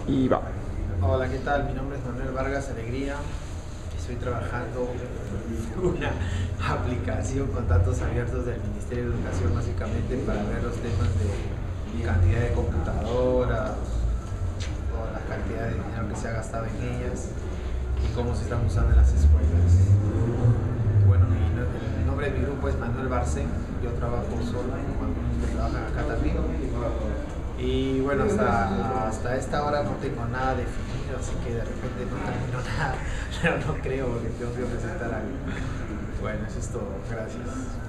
Y va. Hola, ¿qué tal? Mi nombre es Manuel Vargas Alegría. Estoy trabajando en una aplicación con datos abiertos del Ministerio de Educación, básicamente para ver los temas de cantidad de computadoras o la cantidad de dinero que se ha gastado en ellas y cómo se están usando en las escuelas. Bueno, el nombre de mi grupo es Manuel Barcén. Yo trabajo solo con algunos que trabajan acá también. Y bueno, hasta esta hora no tengo nada definido, así que de repente no termino nada, pero no creo porque tengo que presentar algo. Bueno, eso es todo. Gracias.